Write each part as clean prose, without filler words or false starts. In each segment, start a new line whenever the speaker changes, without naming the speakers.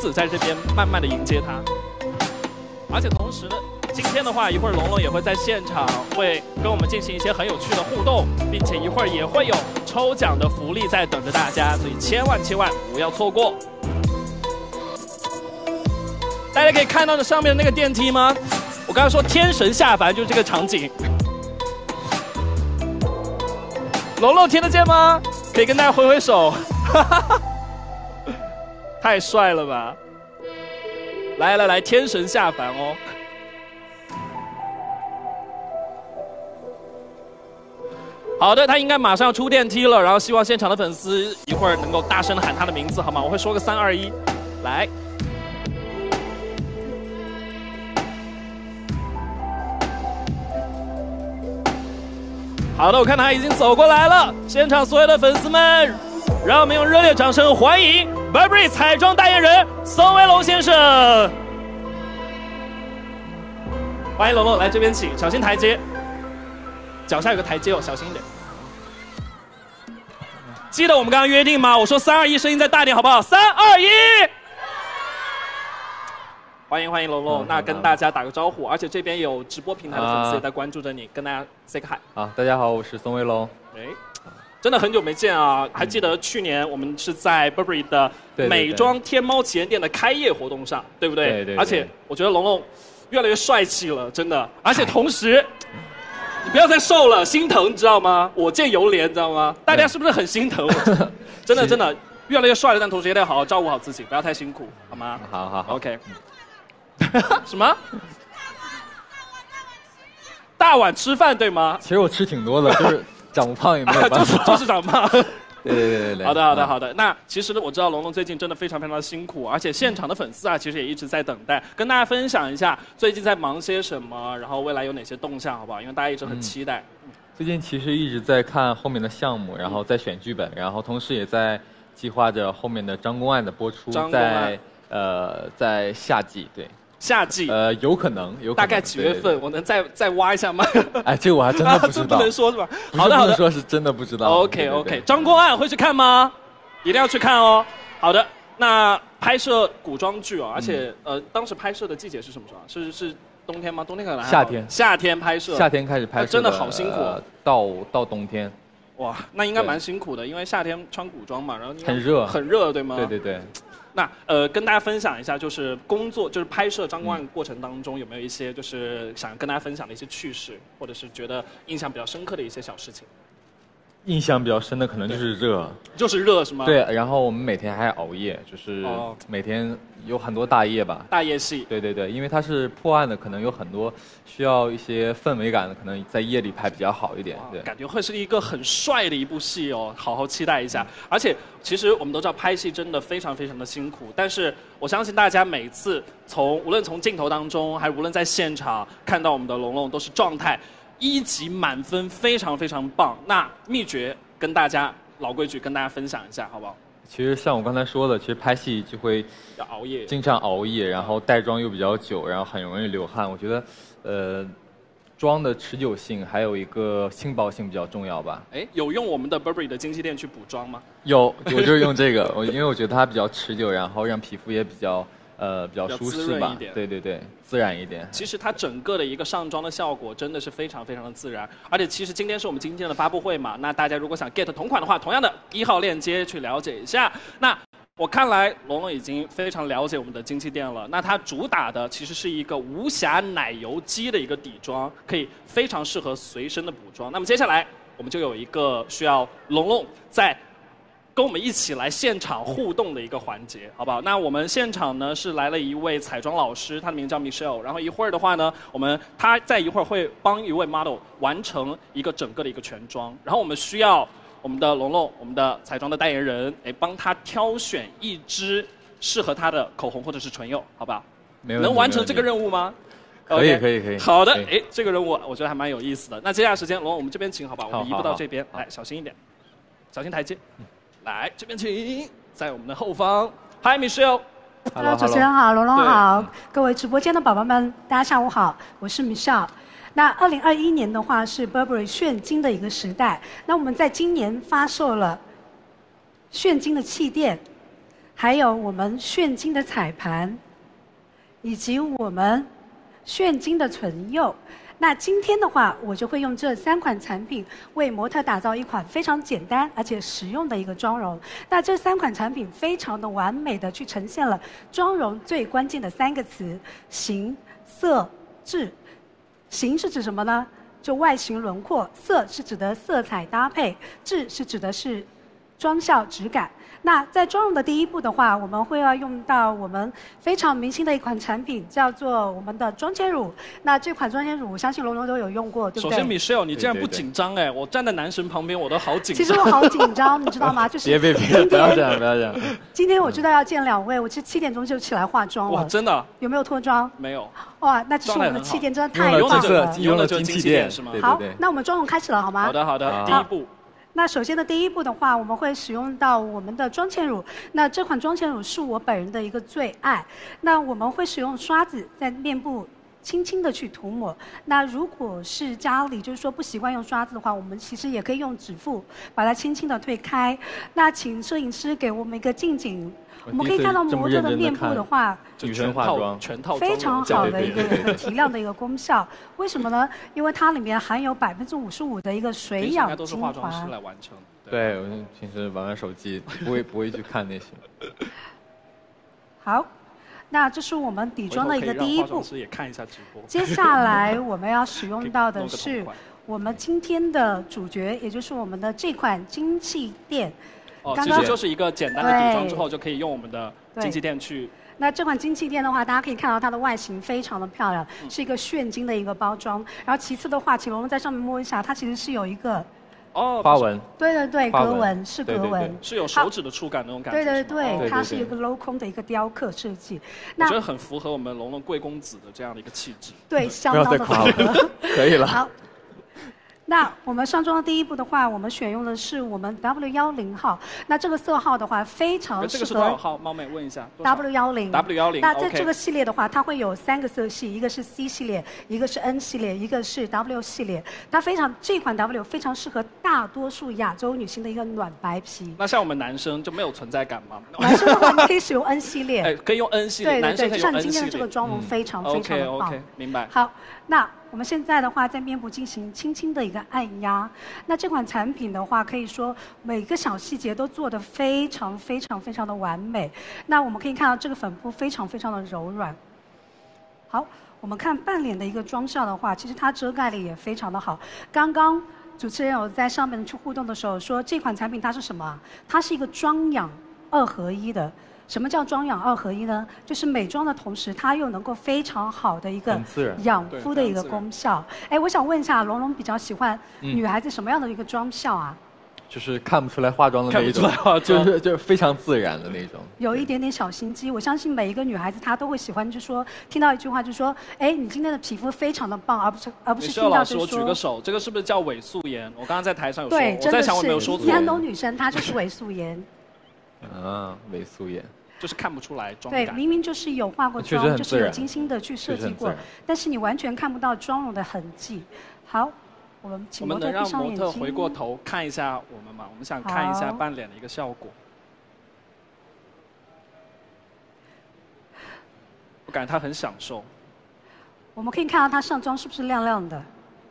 子在这边慢慢的迎接他。而且同时呢，今天的话，一会儿龙龙也会在现场会跟我们进行一些很有趣的互动，并且一会儿也会有抽奖的福利在等着大家，所以千万不要错过。大家可以看到的上面的那个电梯吗？我刚刚说天神下凡就是这个场景。龙龙听得见吗？可以跟大家挥挥手。太帅了吧！来，天神下凡哦。好的，他应该马上要出电梯了，然后希望现场的粉丝一会儿能够大声喊他的名字，好吗？我会说个3、2、1，来。好的，我看他已经走过来了，现场所有的粉丝们，让我们用热烈掌声欢迎 Burberry 彩妆代言人宋威龙先生。欢迎龙龙来这边请，小心台阶，脚下有个台阶哦，小心一点。记得我们刚刚约定吗？我说3、2、1，声音再大点好不好？3、2、1。欢迎龙龙，那跟大家打个招呼，而且这边有直播平台的粉丝也在关注着你，跟大家 say 个 hi。
好，大家好，我是宋威龙。
真的很久没见啊！还记得去年我们是在 Burberry 的美妆天猫旗舰店的开业活动上，对不对？对。而且我觉得龙龙越来越帅气了，真的。而且同时，你不要再瘦了，心疼，你知道吗？我见犹怜，知道吗？大家是不是很心疼？真的，越来越帅了，但同时也得好好照顾好自己，不要太辛苦，好吗？
好
，OK。什么？大碗吃饭对吗？
其实我吃挺多的，就是长不胖也没有办法，
就是长胖。
对。
好的。那其实呢，我知道龙龙最近真的非常的辛苦，而且现场的粉丝啊，其实也一直在等待，跟大家分享一下最近在忙些什么，然后未来有哪些动向，好不好？因为大家一直很期待。
最近其实一直在看后面的项目，然后在选剧本，然后同时也在计划着后面的张公案的播出，在夏季，对。
夏季
有可能，
大概几月份？我能再挖一下吗？
哎，这个我还真的不知道，
不能说是吧？
好的，不能说是真的不知道。
OK， 张公案会去看吗？一定要去看哦。好的，那拍摄古装剧哦，而且当时拍摄的季节是什么时候？是冬天吗？冬天可能还好。夏天拍摄。
夏天开始拍摄，
真的好辛苦。
到冬天。
哇，那应该蛮辛苦的，因为夏天穿古装嘛，然后很热，对吗？
对。
那跟大家分享一下，就是拍摄张公案过程当中有没有一些就是想跟大家分享的一些趣事，或者是觉得印象比较深刻的一些小事情？
印象比较深的可能就是热，
是吗？
对，然后我们每天还熬夜，就是每天有很多大夜吧。
大夜戏。
对，因为它是破案的，可能有很多需要一些氛围感的，可能在夜里拍比较好一点。对，
感觉会是一个很帅的一部戏哦，好好期待一下。而且其实我们都知道拍戏真的非常的辛苦，但是我相信大家每次无论从镜头当中，还是无论在现场看到我们的龙龙，都是状态1级满分，非常棒。那秘诀跟大家老规矩跟大家分享一下，好不好？
其实像我刚才说的，其实拍戏就会
要熬夜，
经常熬夜，然后带妆又比较久，然后很容易流汗。我觉得，妆的持久性还有一个轻薄性比较重要吧。
有用我们的 Burberry 的精气垫去补妆吗？
有，我就是用这个，因为我觉得它比较持久，然后让皮肤也比较舒适吧。对，自然一点。
其实它整个的一个上妆的效果真的是非常的自然，而且其实今天是我们今天的发布会嘛，那大家如果想 get 同款的话，同样的1号链接去了解一下。那我看来龙龙已经非常了解我们的精气垫了，那它主打的其实是一个无瑕奶油肌的一个底妆，可以非常适合随身的补妆。那么接下来我们就有一个需要龙龙在跟我们一起来现场互动的一个环节，好不好？那我们现场呢是来了一位彩妆老师，他的名字叫 Michelle。然后一会儿的话呢，他在一会儿会帮一位 model 完成一个整个的一个全妆。然后我们需要我们的龙龙，我们的彩妆的代言人，帮他挑选一支适合他的口红或者是唇釉，好不好？
没问题。
能完成这个任务吗？
可以。
好的，这个任务我觉得还蛮有意思的。那接下来时间，龙龙我们这边请，好吧？我们移步到这边，来，小心一点，小心台阶。来这边请，在我们的后方。Hi Michelle。Hello，
主持人好，龙龙好，各位直播间的宝宝们，大家下午好，我是 Michelle。那2021年的话是 Burberry 炫金的一个时代，那我们在今年发售了炫金的气垫。 还有我们炫金的彩盘，以及我们炫金的唇釉。那今天的话，我就会用这3款产品为模特打造一款非常简单而且实用的一个妆容。那这3款产品非常的完美的去呈现了妆容最关键的3个词：形、色、质。形是指什么呢？就外形轮廓。色是指的色彩搭配，质是指的是妆效质感。那在妆容的第一步的话，我们会要用到我们非常明星的一款产品，叫做我们的妆前乳。那这款妆前乳，我相信龙龙都有用过，对不对？
首先 Michelle， 你竟然不紧张哎！我站在男神旁边，我都好紧张。
其实我好紧张，你知道吗？就是
别，不要这样，不要这样。
今天我知道要见2位，我其实7点钟就起来化妆了。
哇，真的？
有没有脱妆？
没有。
哇，那这是我们的气垫，真的太棒了。
用了这精气垫是吗？
好，那我们妆容开始了，好吗？
好的，好的，第一步。
那首先的第一步的话，我们会使用到我们的妆前乳。那这款妆前乳是我本人的一个最爱。那我们会使用刷子在面部轻轻的去涂抹。那如果是家里就是说不习惯用刷子的话，我们其实也可以用指腹把它轻轻的推开。那请摄影师给我们一个近景。我们可以看到模特的面部的话，
女生化妆
全套
非常好的一个很提亮的一个功效。为什么呢？因为它里面含有55%的一个水氧精华。应该
都是化妆师来完成。
对，我平时玩手机，不会去看那些。
好，那这是我们底妆的一个第一步。
也看一下直播。
接下来我们要使用到的是我们今天的主角，也就是我们的这款精气垫。
其实就是一个简单的底妆之后，就可以用我们的精气垫去。
那这款精气垫的话，大家可以看到它的外形非常的漂亮，是一个炫金的一个包装。然后其次的话，请龙龙在上面摸一下，它其实是有一个
花纹。
对，格纹是格纹，
是有手指的触感那种感觉。
对，它是一个镂空的一个雕刻设计。
我觉得很符合我们龙龙贵公子的这样的一个气质。
对，相当的符合。
可以了。
好。那我们上妆的第一步的话，我们选用的是我们 W10号。那这个色号的话，非常适合。
这个是多少号？猫妹问一下。
W10。
W10。
那在这个系列的话，它会有3个色系，一个是 C 系列，一个是 N 系列，一个是 W 系列。这款 W 非常适合大多数亚洲女性的一个暖白皮。
那像我们男生就没有存在感吗？
男生的话，你可以使用 N 系列。
可以用 N 系列。
对，
就
像你今天的这个妆容非常非常的棒。
OK， 明白。
好，那我们现在的话，在面部进行轻轻的一个按压。那这款产品的话，可以说每个小细节都做得非常的完美。那我们可以看到这个粉扑非常的柔软。好，我们看半脸的一个妆效的话，其实它遮盖力也非常的好。刚刚主持人有在上面去互动的时候说，这款产品它是什么？它是一个妆养2合1的。什么叫妆养2合1呢？就是美妆的同时，它又能够非常好的一个养肤的一个功效。我想问一下，龙龙比较喜欢女孩子什么样的一个妆效啊？
就是看不出来化妆的那一种，就是非常自然的那种。
有一点点小心机，我相信每一个女孩子她都会喜欢，就说听到一句话就说，你今天的皮肤非常的棒，而不是听到就说。
我举个手，这个是不是叫伪素颜？我刚刚在台上有说，
对，
我在想我没有说错。
山东女生她就是伪素颜。
伪素颜。
就是看不出来妆感。
对，明明就是有化过妆，就是有精心的去设计过，但是你完全看不到妆容的痕迹。好，我们请模特闭上眼睛。
我们能让模特回过头看一下我们吗？我们想看一下半脸的一个效果。我感觉她很享受。
我们可以看到她上妆是不是亮亮的？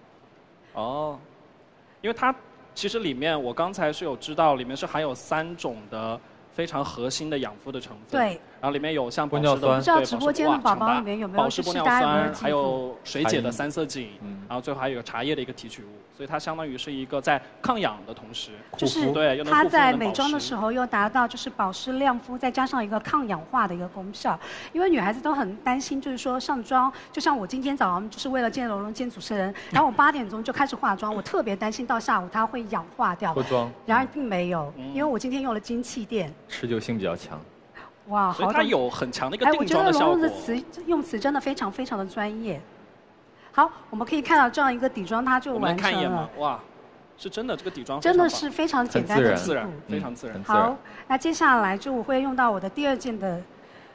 因为它其实里面我刚才是有知道，里面是含有3种的。非常核心的养肤的成分，
对，
然后里面有像保湿的，
不知道直播间的宝宝里面有没有
保湿玻尿酸，还有水解的3色堇，然后最后还有茶叶的一个提取物，所以它相当于是一个在抗氧的同时，
就是
对，
它在美妆的时候又达到就是保湿亮肤，再加上一个抗氧化的一个功效。因为女孩子都很担心，就是说上妆，就像我今天早上就是为了见龙龙见主持人，然后我8点钟就开始化妆，我特别担心到下午它会氧化掉。
脱妆，
然而并没有，因为我今天用了精气垫。
持久性比较强，
哇，
所以它有很强的一个定妆的效果。
我觉得龙龙的用词真的非常的专业。好，我们可以看到这样一个底妆，它就完成了。
我们看一眼吗？哇，是真的，这个底妆
真的是非常简单的
自然，非常自然。
好，那接下来就我会用到我的第2件的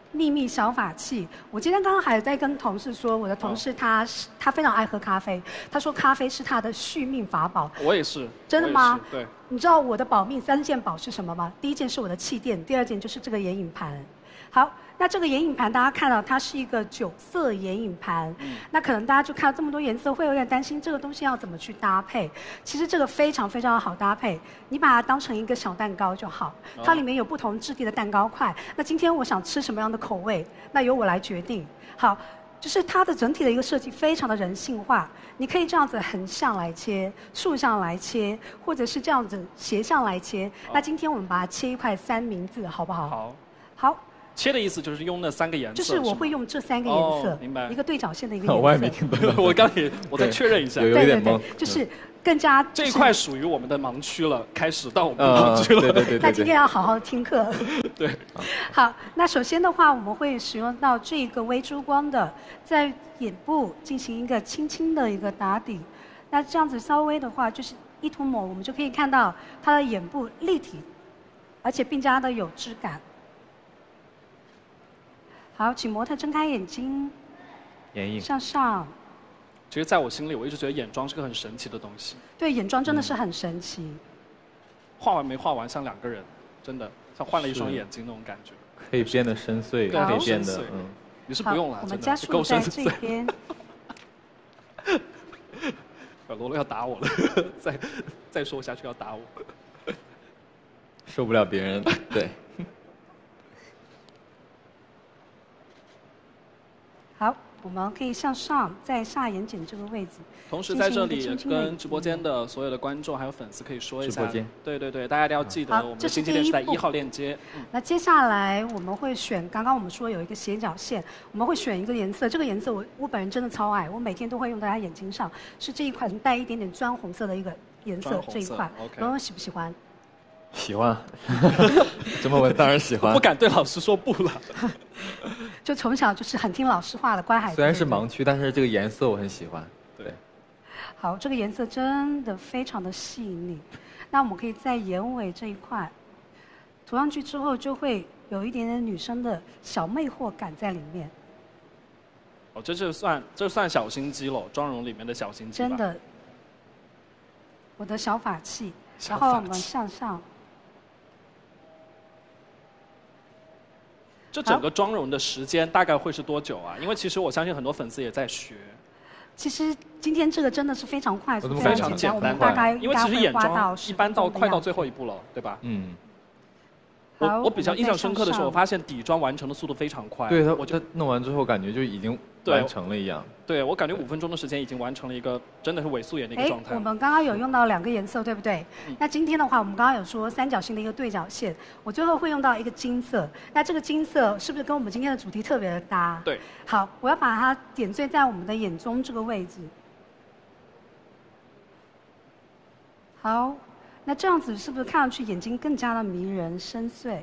秘密小法器。我今天刚刚还在跟同事说，我的同事他非常爱喝咖啡，他说咖啡是他的续命法宝。
我也是。
真的吗？
对。
你知道我的保命3件宝是什么吗？第一件是我的气垫，第2件就是这个眼影盘。好，那这个眼影盘大家看到它是一个9色眼影盘，那可能大家就看到这么多颜色，会有点担心这个东西要怎么去搭配。其实这个非常非常好搭配，你把它当成一个小蛋糕就好。它里面有不同质地的蛋糕块，那今天我想吃什么样的口味，那由我来决定。好，就是它的整体的一个设计非常的人性化，你可以这样子横向来切，竖向来切，或者是这样子斜向来切。那今天我们把它切一块3明治，好不好？
好。
好。
切的意思就是用那3个颜色，
就是我会用这3个颜色，
明白？
一个对角线的一个颜色。
我也没听懂。
我刚才我再确认一下，
有点懵。
就是更加
这一块属于我们的盲区了，开始到我们的盲区了。
对。
那今天要好好听课。
对。
好，那首先的话，我们会使用到这个微珠光的，在眼部进行一个轻轻的一个打底。那这样子稍微的话，就是一涂抹，我们就可以看到它的眼部立体，而且更加的有质感。好，请模特睁开眼睛，
眼影
向上。
其实，在我心里，我一直觉得眼妆是个很神奇的东西。
对，眼妆真的是很神奇。
画完没画完，像2个人，真的像换了一双眼睛那种感觉。
可以变得深邃，可以变得
你是不用了，
我们加速在这边。
小罗罗要打我了，再说下去要打我。
受不了别人，对。
好，我们可以向上，在下眼睑这个位置。
同时在这里跟直播间的所有的观众还有粉丝可以说一下，对，大家一定要记得我们的经纪电视台1号链接。
那接下来我们会选，刚刚我们说有一个斜角线，我们会选一个颜色，这个颜色我本人真的超爱，我每天都会用在他眼睛上，是这一款带一点点砖红色的一个颜色，这一款，蓉蓉喜不喜欢？
喜欢，这么问当然喜欢。
不敢对老师说不了。
就从小就是很听老师话的乖孩子。
虽然是盲区，但是这个颜色我很喜欢。对。
好，这个颜色真的非常的细腻。那我们可以在眼尾这一块涂上去之后，就会有一点点女生的小魅惑感在里面。
哦，这算小心机了，妆容里面的小心机吧。
真的，我的小法器，然后我们向上。
这整个妆容的时间大概会是多久啊？因为其实我相信很多粉丝也在学。
其实今天这个真的是非常快速、
非常简单，
我们大概
因为其实眼妆一般快到最后一步了，对吧？我比较印象深刻的是，我发现底妆完成的速度非常快。
对，我觉得弄完之后感觉就已经完成了一样。
对，我感觉5分钟的时间已经完成了一个真的是伪素颜的一个状态。
我们刚刚有用到2个颜色，对不对？那今天的话，我们刚刚有说3角形的一个对角线，我最后会用到一个金色。那这个金色是不是跟我们今天的主题特别的搭？
对。
好，我要把它点缀在我们的眼中这个位置。好。那这样子是不是看上去眼睛更加的迷人深邃？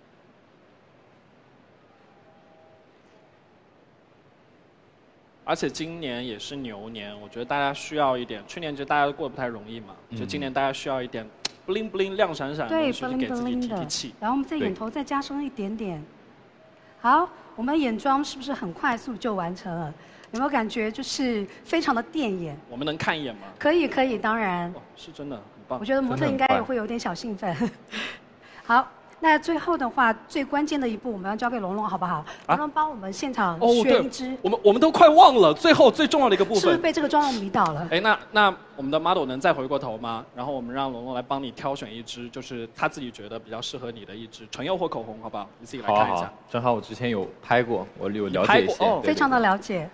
而且今年也是牛年，我觉得大家需要一点。去年其实大家都过得不太容易嘛，就今年大家需要一点 bling bling 亮闪闪的东西，给自己提提气。
然后我们在眼头再加深一点点。好，我们眼妆是不是很快速就完成了？有没有感觉就是非常的电眼？
我们能看一眼吗？
可以，可以，当然。
哦，是真的很棒。
我觉得模特应该也会有点小兴奋。好，那最后的话，最关键的一步我们要交给龙龙，好不好？龙龙帮我们现场选一支。
我们都快忘了最后最重要的一个部分。
是不是被这个妆容迷倒了？
哎，那我们的 model 能再回过头吗？然后我们让龙龙来帮你挑选一支，就是他自己觉得比较适合你的一支唇釉或口红，好不好？你自己来看一下。
好，正好我之前有拍过，我有了解一些。
非常的了解。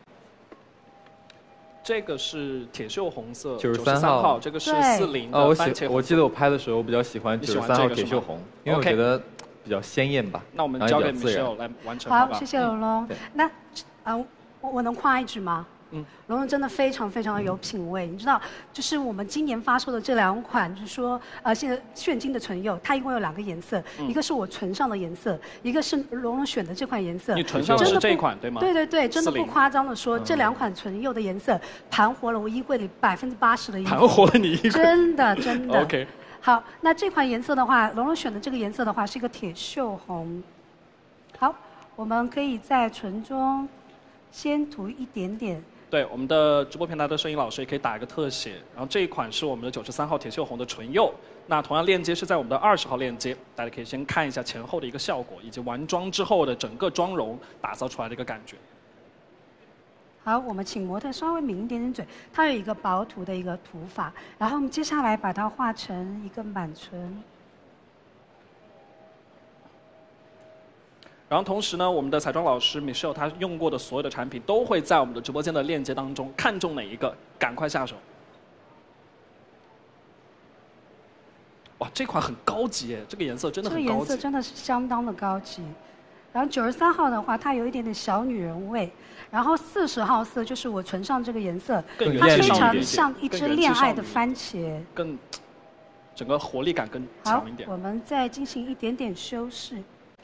这个是铁锈红色
，93
号，这个是40的番茄红。
我记得我拍的时候比较喜欢93号铁锈红，因为我觉得比较鲜艳吧。
那我们交给 Michelle 来完成。
好，谢谢龙龙。那我能夸一句吗？龙龙真的非常非常的有品味，你知道，就是我们今年发售的这2款，就是说现在炫晶的唇釉，它一共有2个颜色，一个是我唇上的颜色，一个是龙龙选的这款颜色。
你唇上的是这一款对吗？
对，真的不夸张的说，这2款唇釉的颜色盘活了我衣柜里80%的衣服。
盘活了你衣柜？
真的。
OK。
好，那这款颜色的话，龙龙选的这个颜色的话是一个铁锈红。好。 我们可以在唇中先涂一点点。
对，我们的直播平台的摄影老师也可以打一个特写。然后这一款是我们的93号铁锈红的唇釉，那同样链接是在我们的20号链接，大家可以先看一下前后的一个效果，以及完妆之后的整个妆容打造出来的一个感觉。
好，我们请模特稍微抿一点点嘴，它有一个薄涂的一个涂法，然后我们接下来把它画成一个满唇。
然后同时呢，我们的彩妆老师 Michelle 她用过的所有的产品都会在我们的直播间的链接当中，看中哪一个赶快下手。哇，这款很高级耶，这个颜色真的很高级。
这个颜色真的是相当的高级。然后93号的话，它有一点点小女人味。然后40号色就是我唇上这个颜色，它非常像一只恋爱的番茄，
更整个活力感更强一点。
好，我们再进行一点点修饰。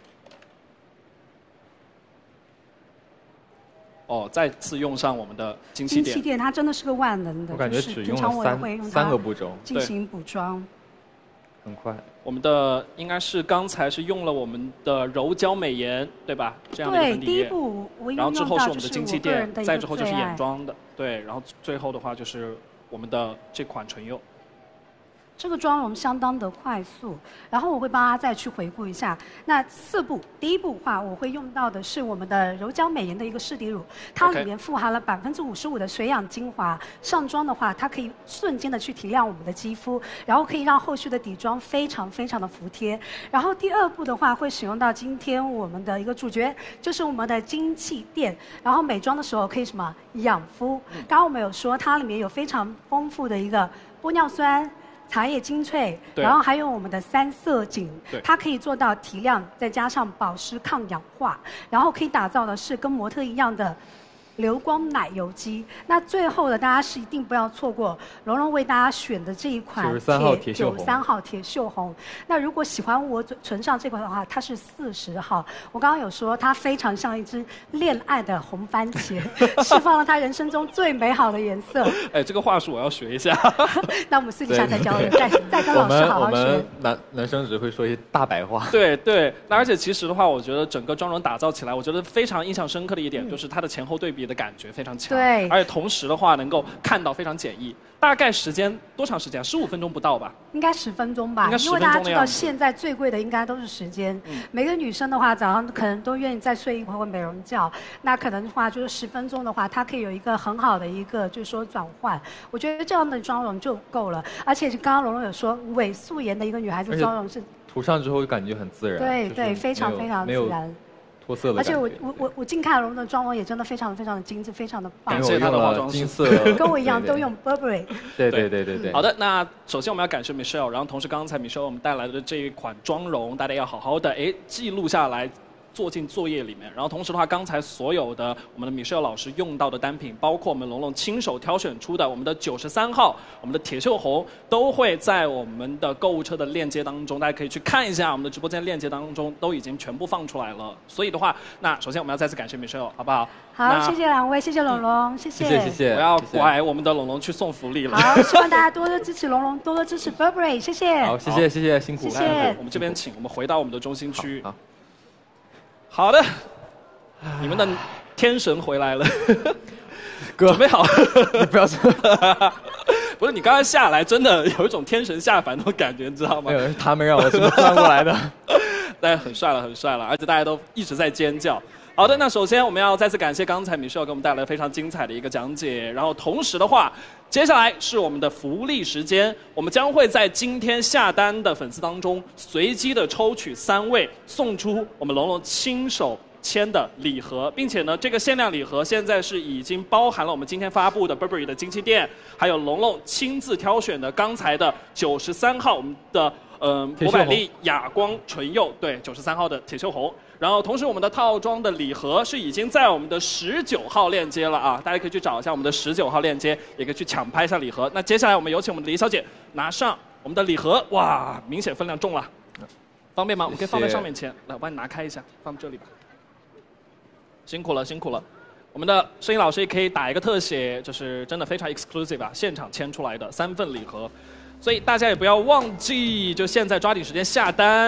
哦，再次用上我们的精气垫。
精气垫它真的是个万能的，
我感觉只用了3个步骤
进行补妆，
很快。
我们的应该是刚才是用了我们的柔焦美颜，对吧？这样的一个粉底液。
对，第一步我
然后之后是我们的精气垫，再之后就是
眼
眼妆的，对，然后最后的话就是我们的这款唇釉。
这个妆容相当的快速，然后我会帮大家再去回顾一下。那4步，第一步的话，我会用到的是我们的柔焦美颜的一个湿底乳，它里面富含了55%的水养精华。上妆的话，它可以瞬间的去提亮我们的肌肤，然后可以让后续的底妆非常的服帖。然后第2步的话，会使用到今天我们的一个主角，就是我们的精气垫。然后美妆的时候可以什么养肤？刚刚我们有说它里面有非常丰富的一个玻尿酸。茶叶精粹，然后还有我们的3色堇，它可以做到提亮，再加上保湿抗氧化，然后可以打造的是跟模特一样的流光奶油肌。那最后的大家是一定不要错过蓉蓉为大家选的这一款
93
号铁锈红。那如果喜欢我唇上这款的话，它是40号。我刚刚有说它非常像一只恋爱的红番茄，释放了它人生中最美好的颜色。
哎，这个话术我要学一下。
那我们私底下再交流，再跟老师好好学。
我们男生只会说一些大白话。
对对，那而且其实的话，我觉得整个妆容打造起来，我觉得非常印象深刻的一点就是它的前后对比的感觉非常强，
对，
而且同时的话能够看到非常简易。大概时间多长时间？15分钟不到吧？
应该10分钟吧。
应该10分钟
因为大家知道现在最贵的应该都是时间。每个女生的话，早上可能都愿意再睡一会儿美容觉，那可能的话就是10分钟的话，它可以有一个很好的一个就是说转换。我觉得这样的妆容就够了。而且刚刚蓉蓉有说，伪素颜的一个女孩子妆容是
涂上之后感觉很自然。
对对，非常自然。而且我近看蓉蓉的妆容也真的非常的精致，非常的棒。
感谢她的化妆
金色，
跟我一样都用 Burberry。
对。
好的，那首先我们要感谢 Michelle， 然后同时刚才 Michelle 我们带来的这一款妆容，大家要好好的记录下来。做进作业里面，然后同时的话，刚才所有的我们的 Michelle 老师用到的单品，包括我们蓉蓉亲手挑选出的我们的93号、我们的铁锈红，都会在我们的购物车的链接当中，大家可以去看一下，我们的直播间链接当中都已经全部放出来了。所以的话，那首先我们要再次感谢 Michelle， 好不好？
好，谢谢两位，谢谢蓉蓉，谢
谢。
我要拐我们的蓉蓉去送福利了。
好，希望大家多多支持蓉蓉，多多支持 Burberry， 谢谢。
好，谢谢，辛苦了。
谢谢。
我们这边请，我们回到我们的中心区。好的，你们的天神回来了，
哥，
准备好？
你不要说，
不是你刚才下来，真的有一种天神下凡那种感觉，你知道吗？
没有，他们让我这么转过来的。
但很帅了，而且大家都一直在尖叫。好的，那首先我们要再次感谢刚才Michelle给我们带来非常精彩的一个讲解，然后同时的话，接下来是我们的福利时间，我们将会在今天下单的粉丝当中随机的抽取3位，送出我们蓉蓉亲手签的礼盒，并且呢，这个限量礼盒现在是已经包含了我们今天发布的 Burberry 的精气垫，还有蓉蓉亲自挑选的刚才的93号我们的博百利哑光唇釉，对，93号的铁锈红。然后同时我们的套装的礼盒是已经在我们的19号链接了啊，大家可以去找一下我们的19号链接，也可以去抢拍一下礼盒。那接下来我们有请我们的李小姐拿上我们的礼盒，哇，明显分量重了，方便吗？我们可以放在上面签，来，我帮你拿开一下，放这里吧。辛苦了。我们的摄影老师也可以打一个特写，就是真的非常 exclusive 啊，现场签出来的3份礼盒。所以大家也不要忘记，就现在抓紧时间下单。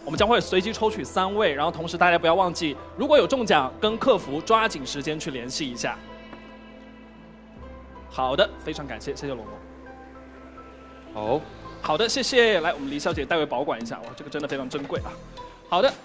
我们将会随机抽取3位，然后同时大家不要忘记，如果有中奖，跟客服抓紧时间去联系一下。好的，非常感谢，谢谢龙龙。好的，谢谢。来，我们黎小姐代为保管一下，哇，这个真的非常珍贵啊。好的。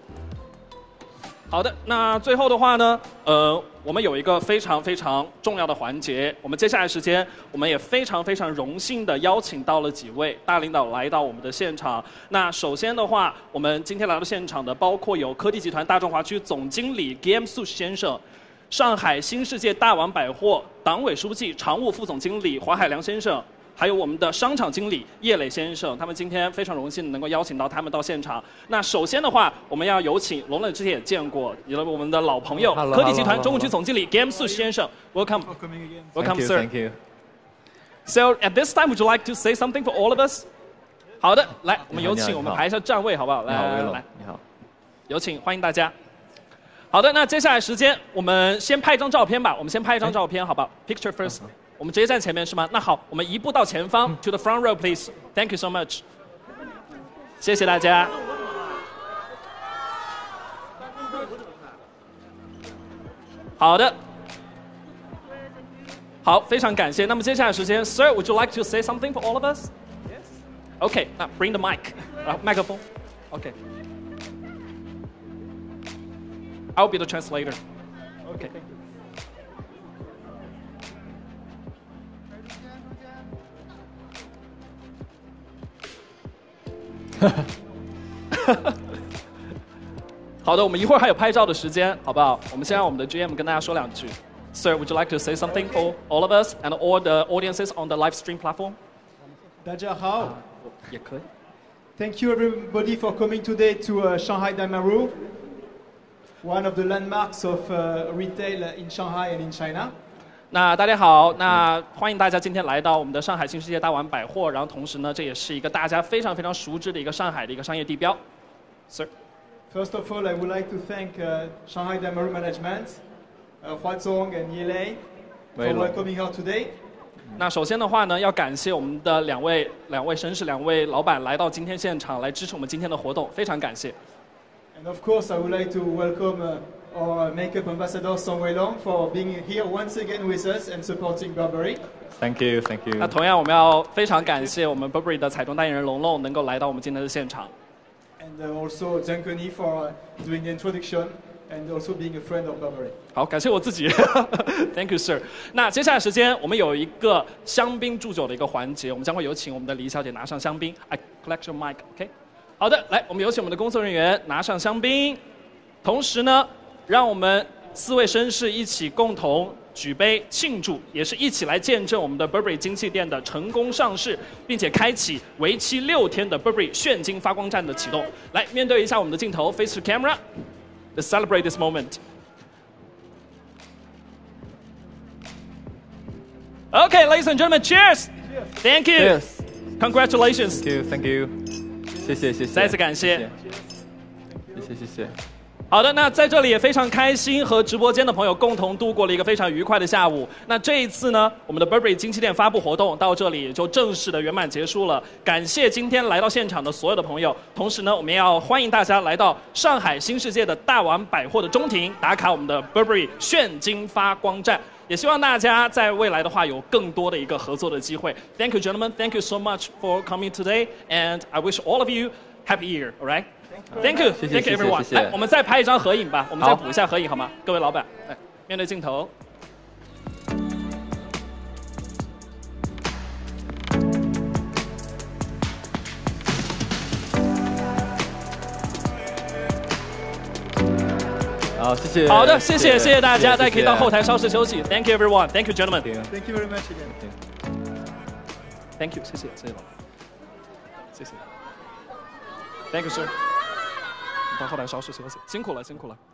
好的，那最后的话呢，我们有一个非常非常重要的环节，我们接下来时间，我们也非常非常荣幸的邀请到了几位大领导来到我们的现场。那首先的话，我们今天来到现场的包括有科技集团大中华区总经理 Game Su 先生，上海新世界大王百货党委书记、常务副总经理华海良先生。还有我们的商场经理叶磊先生，他们今天非常荣幸能够邀请到他们到现场。那首先的话，我们要有请龙磊之前也见过，有我们的老朋友科技集团中国区总经理 Game Su 先生 ，Welcome, sir.
Thank you.
So at this time, would you like to say something for all of us? 好的，来，我们有请我们排一下站位，好不好？来，
你好，
有请，欢迎大家。好的，那接下来时间，我们先拍一张照片吧。我们先拍一张照片，好不好 ？Picture first. 我们直接站前面是吗？那好，我们移步到前方 ，to the front row, please. Thank you so much. 谢谢大家。好的，好，非常感谢。那么接下来时间 ，Sir, would you like to say something for all of us? Yes. Okay, 那 bring the mic. 麦克风。Okay. I'll be the translator. Okay. 好的，我们一会儿还有拍照的时间，好不好？我们先让我们的 GM 跟大家说2句。Sir, would you like to say something for all of us and all the audiences on the live stream platform?
大家好。
也可以。
Thank you everybody for coming today to Shanghai Daimaru, one of the landmarks of retail in Shanghai and in China.
那大家好，那欢迎大家今天来到我们的上海新世界大王百货，然后同时呢，这也是一个大家非常非常熟知的一个上海的一个商业地标。Sir.
First of all, I would like to thank Shanghai Daimaru Management, Hua Zong and Ye Lei for welcoming her today.
那首先的话呢，要感谢我们的两位绅士、2位老板来到今天现场来支持我们今天的活动，非常感谢。
And of course, I would like to welcome our makeup ambassador Song Weilong for being here once again with us and supporting Burberry.
Thank you, thank you.
那同样我们要非常感谢我们 Burberry 的彩妆代言人龙龙能够来到我们今天的现场。
And also Gianconi for doing the introduction and also being a friend of Burberry.
好，感谢我自己。Thank you, sir. 那接下来时间我们有一个香槟祝酒的一个环节，我们将会有请我们的黎小姐拿上香槟。I collect your mic, OK? 好的，来，我们有请我们的工作人员拿上香槟，同时呢，让我们4位绅士一起共同举杯庆祝，也是一起来见证我们的 Burberry 金气店的成功上市，并且开启为期6天的 Burberry 炫金发光战的启动。来，面对一下我们的镜头 ，face to camera, to celebrate this moment. Okay, ladies and gentlemen, cheers! Thank you.
Cheers.
Congratulations.
Thank you, thank you. 谢谢，谢谢。
再次感谢。
谢谢，谢谢。
好的，那在这里也非常开心和直播间的朋友共同度过了一个非常愉快的下午。那这一次呢，我们的 Burberry 金气店发布活动到这里也就正式的圆满结束了。感谢今天来到现场的所有的朋友，同时呢，我们也要欢迎大家来到上海新世界的大王百货的中庭打卡我们的 Burberry 炫金发光站。也希望大家在未来的话有更多的一个合作的机会。Thank you, gentlemen. Thank you so much for coming today, and I wish all of you happy year. All right? Thank you. Thank you, everyone. 来，我们再拍一张合影吧。我们再补一下合影好吗？各位老板，来，面对镜头。
好，谢谢。
好的，谢谢大家，大家可以到后台稍事休息。Thank you, everyone. Thank you, gentlemen.
Thank you very much again.
Thank you， 谢谢老板，谢谢。Thank you, sir. 到后台稍事休息，辛苦了。